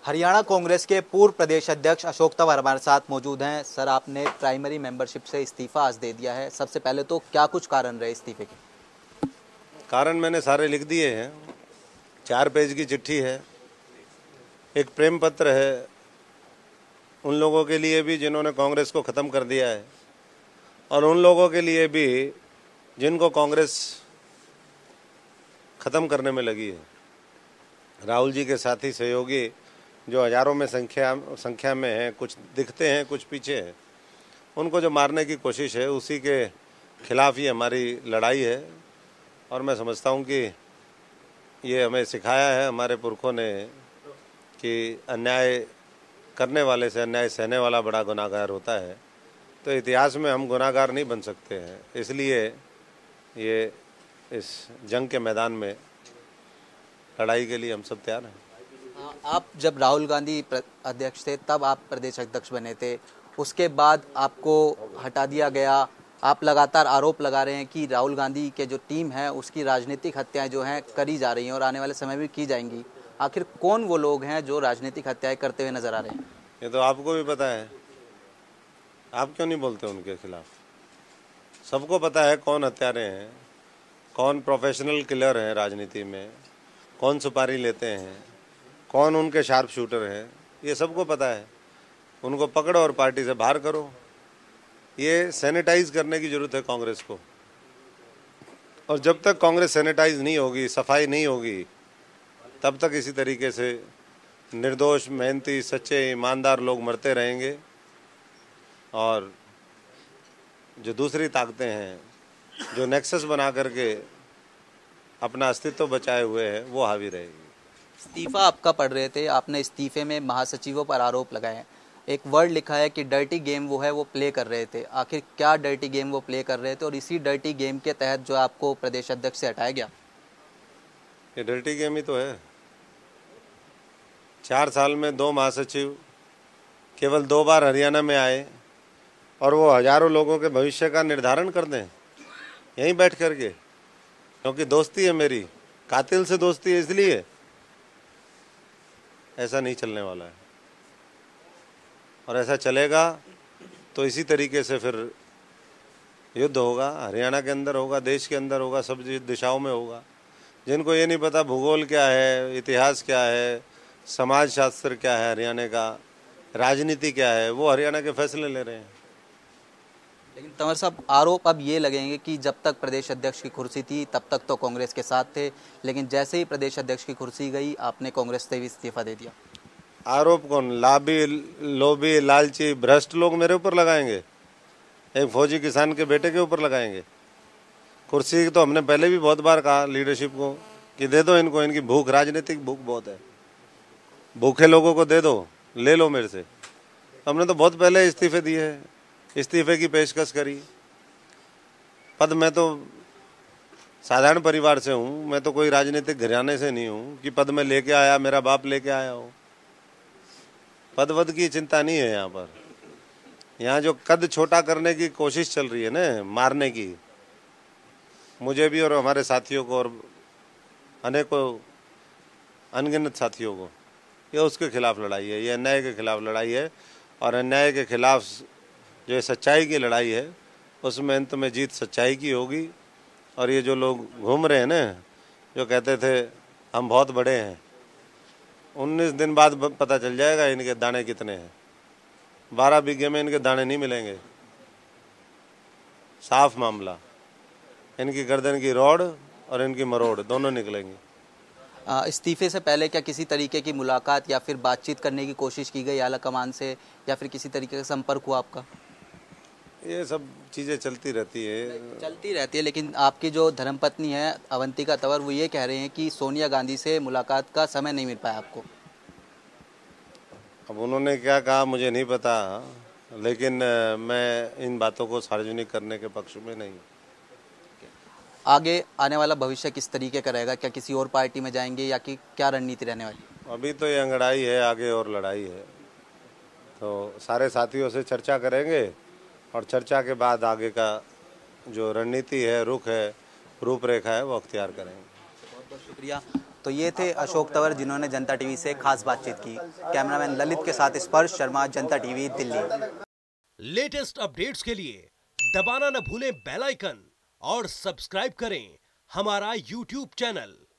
हरियाणा कांग्रेस के पूर्व प्रदेश अध्यक्ष अशोक तंवर हमारे साथ मौजूद हैं। सर, आपने प्राइमरी मेंबरशिप से इस्तीफा आज दे दिया है। सबसे पहले तो क्या कुछ कारण रहे इस्तीफे के? कारण मैंने सारे लिख दिए हैं। 4 पेज की चिट्ठी है, एक प्रेम पत्र है उन लोगों के लिए भी जिन्होंने कांग्रेस को ख़त्म कर दिया है, और उन लोगों के लिए भी जिनको कांग्रेस ख़त्म करने में लगी है। राहुल जी के साथी सहयोगी जो हज़ारों में संख्या में हैं, कुछ दिखते हैं कुछ पीछे हैं, उनको जो मारने की कोशिश है, उसी के खिलाफ ही हमारी लड़ाई है। और मैं समझता हूँ कि ये हमें सिखाया है हमारे पुरखों ने कि अन्याय करने वाले से अन्याय सहने वाला बड़ा गुनाहगार होता है। तो इतिहास में हम गुनाहगार नहीं बन सकते हैं, इसलिए ये इस जंग के मैदान में लड़ाई के लिए हम सब तैयार हैं। आप जब राहुल गांधी अध्यक्ष थे तब आप प्रदेश अध्यक्ष बने थे, उसके बाद आपको हटा दिया गया। आप लगातार आरोप लगा रहे हैं कि राहुल गांधी के जो टीम है उसकी राजनीतिक हत्याएं जो हैं करी जा रही हैं और आने वाले समय में की जाएंगी। आखिर कौन वो लोग हैं जो राजनीतिक हत्याएं करते हुए नजर आ रहे हैं? ये तो आपको भी पता है, आप क्यों नहीं बोलते उनके खिलाफ? सबको पता है कौन हत्यारे हैं, कौन प्रोफेशनल किलर हैं राजनीति में, कौन सुपारी लेते हैं, कौन उनके शार्प शूटर हैं, ये सबको पता है। उनको पकड़ो और पार्टी से बाहर करो। ये सैनिटाइज करने की ज़रूरत है कांग्रेस को, और जब तक कांग्रेस सैनिटाइज नहीं होगी, सफाई नहीं होगी, तब तक इसी तरीके से निर्दोष, मेहनती, सच्चे, ईमानदार लोग मरते रहेंगे, और जो दूसरी ताकतें हैं जो नेक्सस बना करके अपना अस्तित्व बचाए हुए हैं, वो हावी रहेगी। इस्तीफा आपका पढ़ रहे थे, आपने इस्तीफे में महासचिवों पर आरोप लगाए हैं। एक वर्ड लिखा है कि डर्टी गेम वो है वो प्ले कर रहे थे। आखिर क्या डर्टी गेम वो प्ले कर रहे थे, और इसी डर्टी गेम के तहत जो आपको प्रदेश अध्यक्ष से हटाया गया? ये डर्टी गेम ही तो है। 4 साल में 2 महासचिव केवल 2 बार हरियाणा में आए, और वो हजारों लोगों के भविष्य का निर्धारण कर दें यहीं बैठ करके, क्योंकि दोस्ती है मेरी, कातिल से दोस्ती है, इसलिए ऐसा नहीं चलने वाला है। और ऐसा चलेगा तो इसी तरीके से फिर युद्ध होगा, हरियाणा के अंदर होगा, देश के अंदर होगा, सब दिशाओं में होगा। जिनको ये नहीं पता भूगोल क्या है, इतिहास क्या है, समाज शास्त्र क्या है, हरियाणा का राजनीति क्या है, वो हरियाणा के फैसले ले रहे हैं। लेकिन तंवर साहब, आरोप अब ये लगेंगे कि जब तक प्रदेश अध्यक्ष की कुर्सी थी तब तक तो कांग्रेस के साथ थे, लेकिन जैसे ही प्रदेश अध्यक्ष की कुर्सी गई आपने कांग्रेस से भी इस्तीफा दे दिया। आरोप कौन? लोभी, लालची, भ्रष्ट लोग मेरे ऊपर लगाएंगे? एक फौजी किसान के बेटे के ऊपर लगाएंगे? कुर्सी तो हमने पहले भी बहुत बार कहा लीडरशिप को कि दे दो इनको, इनकी भूख, राजनीतिक भूख बहुत है, भूखे लोगों को दे दो, ले लो मेरे से। हमने तो बहुत पहले इस्तीफे दिए हैं, इस्तीफे की पेशकश करी। पद, मैं तो साधारण परिवार से हूँ, मैं तो कोई राजनीतिक घराने से नहीं हूँ कि पद में लेके आया, मेरा बाप लेके आया हो। पद वद की चिंता नहीं है यहाँ पर। यहाँ जो कद छोटा करने की कोशिश चल रही है ना, मारने की, मुझे भी और हमारे साथियों को और अनेकों अनगिनत साथियों को, ये उसके खिलाफ लड़ाई है, ये अन्याय के खिलाफ लड़ाई है। और अन्याय के खिलाफ जो सच्चाई की लड़ाई है, उसमें अंत में जीत सच्चाई की होगी। और ये जो लोग घूम रहे हैं ना, जो कहते थे हम बहुत बड़े हैं, 19 दिन बाद पता चल जाएगा इनके दाने कितने हैं। 12 बीघे में इनके दाने नहीं मिलेंगे, साफ मामला। इनकी गर्दन की रॉड और इनकी मरोड़ दोनों निकलेंगी। इस्तीफे से पहले क्या किसी तरीके की मुलाकात या फिर बातचीत करने की कोशिश की गई आला कमान से, या फिर किसी तरीके का संपर्क हुआ आपका? ये सब चीज़ें चलती रहती है। लेकिन आपकी जो धर्मपत्नी है अवंतिका तंवर, वो ये कह रहे हैं कि सोनिया गांधी से मुलाकात का समय नहीं मिल पाया आपको। अब उन्होंने क्या कहा मुझे नहीं पता, लेकिन मैं इन बातों को सार्वजनिक करने के पक्ष में नहीं। आगे आने वाला भविष्य किस तरीके का रहेगा? क्या किसी और पार्टी में जाएंगे, या कि क्या रणनीति रहने वाली? अभी तो ये अंगड़ाई है, आगे और लड़ाई है। तो सारे साथियों से चर्चा करेंगे, और चर्चा के बाद आगे का जो रणनीति है, रुख है, रूपरेखा है, वो अख्तियार करेंगे। बहुत बहुत शुक्रिया। तो ये थे अशोक तंवर जिन्होंने जनता टीवी से खास बातचीत की। कैमरामैन ललित के साथ स्पर्श शर्मा, जनता टीवी, दिल्ली। लेटेस्ट अपडेट्स के लिए दबाना न भूलें बेल आइकन और सब्सक्राइब करें हमारा YouTube चैनल।